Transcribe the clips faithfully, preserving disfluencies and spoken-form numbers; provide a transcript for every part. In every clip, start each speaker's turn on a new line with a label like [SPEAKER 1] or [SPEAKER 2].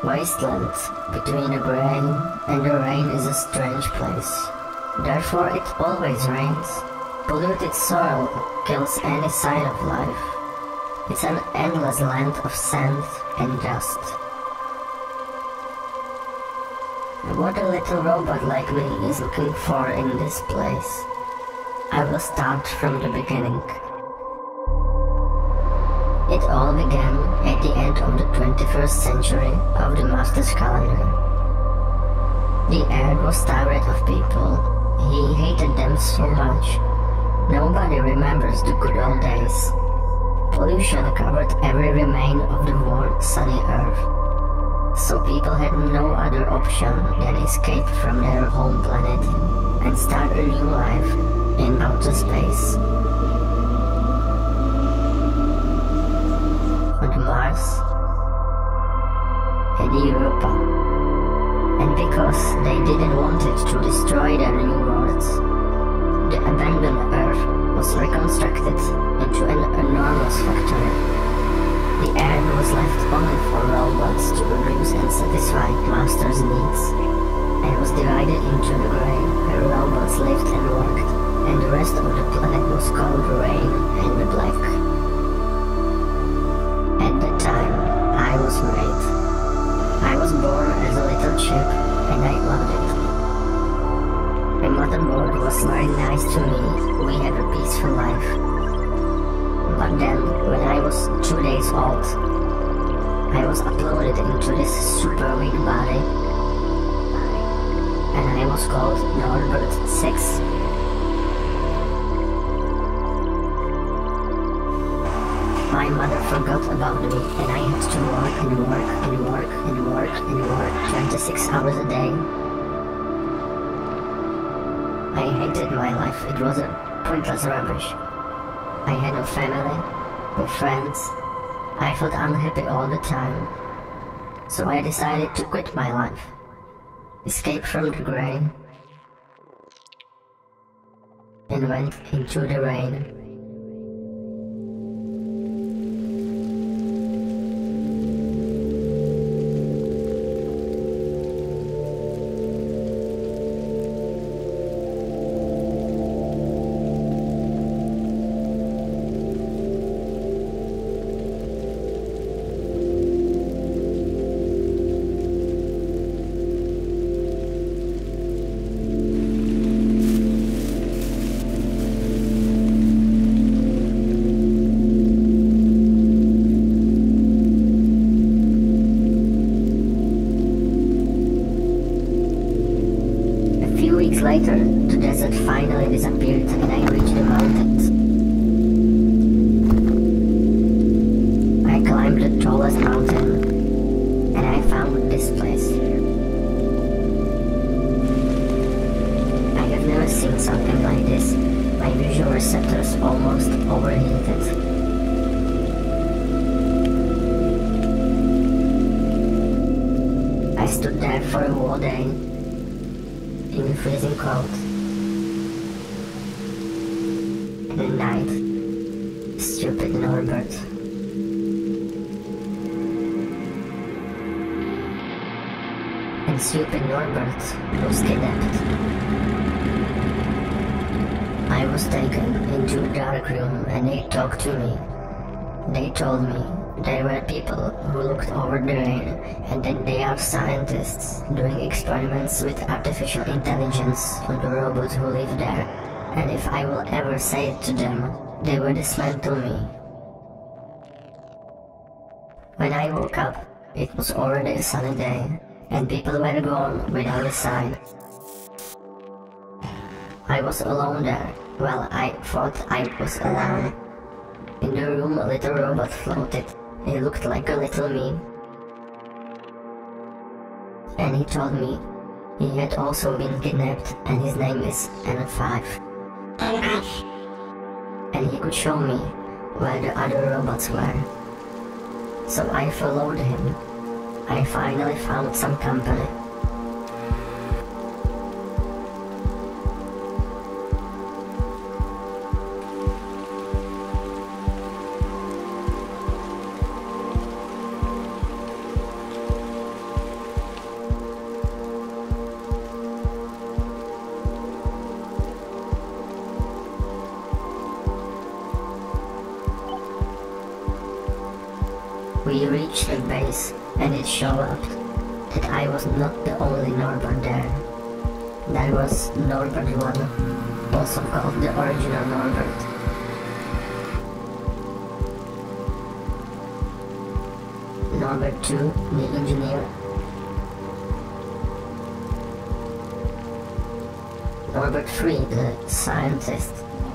[SPEAKER 1] Wasteland between the grain and the rain is a strange place. Therefore it always rains. Polluted soil kills any sign of life. It's an endless land of sand and dust. What a little robot like me is looking for in this place. I will start from the beginning. It all began at the end of the twenty-first century of the Master's calendar. The air was tired of people. He hated them so much. Nobody remembers the good old days. Pollution covered every remain of the warm, sunny earth. So people had no other option than escape from their home planet and start a new life in outer space. On Mars and Europa. And because they didn't want it to destroy their new worlds, the abandoned Earth was reconstructed into an enormous factory. The air was left only for robots to produce and satisfy Master's needs, and was divided into the gray, where robots lived and worked, and the rest of the planet was called rain and the black. At that time, I was made. I was born as a little chip, and I loved it. My motherboard was very nice to me. We had a peaceful life. But then, when I was two days old, I was uploaded into this super weak body, and I was called Norbert six. My mother forgot about me, and I had to work and work and work and work and work twenty-six hours a day. I hated my life. It was a pointless rubbish. I had no family, no friends. I felt unhappy all the time. So I decided to quit my life, escape from the grey, and went into the rain. Later, the desert finally disappeared and I reached the mountains. I climbed the tallest mountain and I found this place. I have never seen something like this. My visual receptors almost overheated. I stood there for a whole day, in the freezing cold. And at night, stupid Norbert. And stupid Norbert was kidnapped. I was taken into a dark room and they talked to me. They told me there were people who looked over the rain and that they are scientists doing experiments with artificial intelligence on the robots who live there, and if I will ever say it to them, they will dismantle me. When I woke up, it was already a sunny day, and people were gone without a sign. I was alone there. Well, I thought I was alone. In the room a little robot floated. He looked like a little me. And he told me he had also been kidnapped and his name is N five. N F. And he could show me where the other robots were. So I followed him. I finally found some company. We reached the base, and it showed up that I was not the only Norbert there. There was Norbert one, also called the original Norbert. Norbert two, the engineer. Norbert three, the scientist.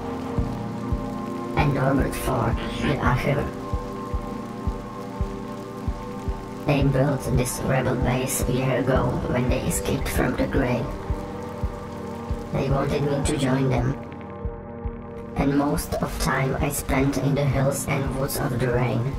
[SPEAKER 1] And Norbert four, the Acher. They built this rebel base a year ago when they escaped from the grave. They wanted me to join them. And most of time I spent in the hills and woods of the rain.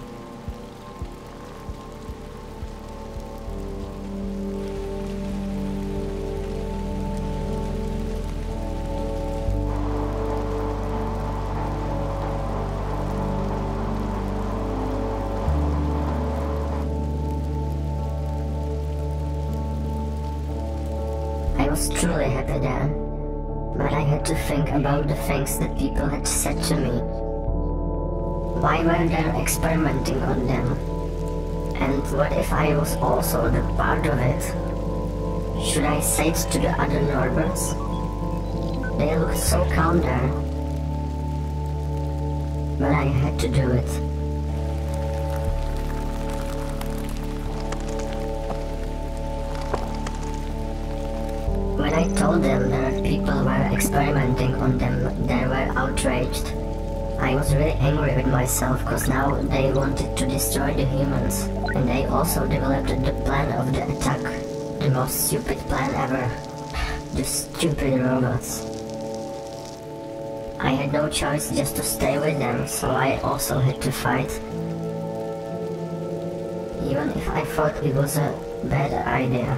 [SPEAKER 1] I was truly happy then, but I had to think about the things that people had said to me. Why were they experimenting on them? And what if I was also the part of it? Should I say it to the other Norberts? They looked so calm there. But I had to do it. When I told them that people were experimenting on them, they were outraged. I was really angry with myself because now they wanted to destroy the humans, and they also developed the plan of the attack. The most stupid plan ever. The stupid robots. I had no choice just to stay with them, so I also had to fight. Even if I thought it was a bad idea.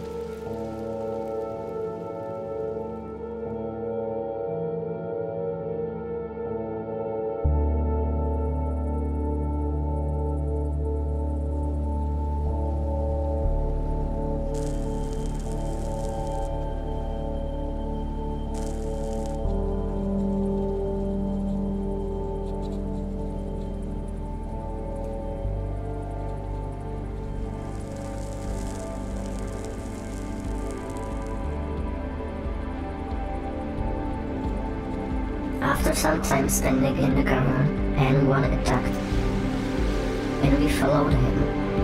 [SPEAKER 1] After some time spending in the cover, N one attacked, and we followed him.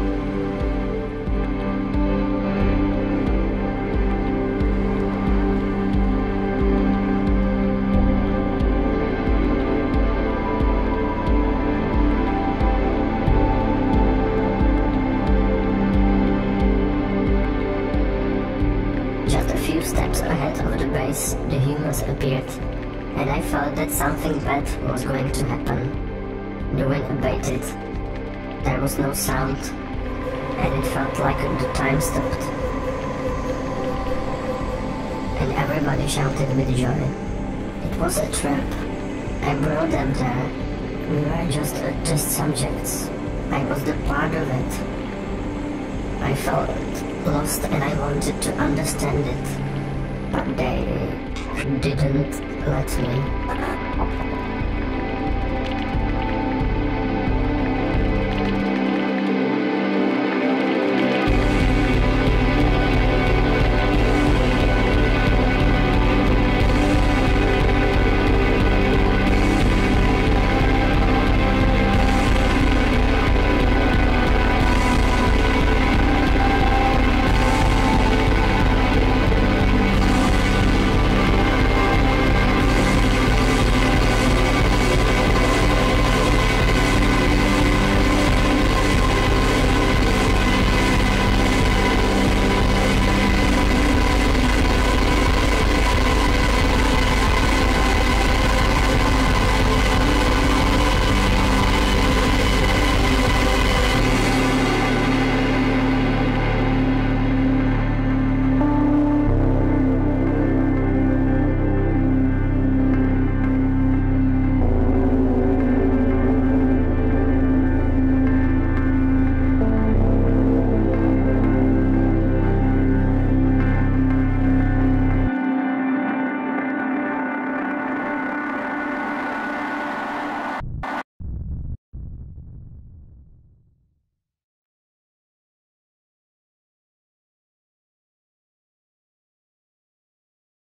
[SPEAKER 1] Just a few steps ahead of the base, the humans appeared. And I felt that something bad was going to happen. The wind abated. There was no sound, and it felt like the time stopped. And everybody shouted with joy. It was a trap. I brought them there. We were just uh, test subjects. I was the part of it. I felt lost and I wanted to understand it. But they didn't let me.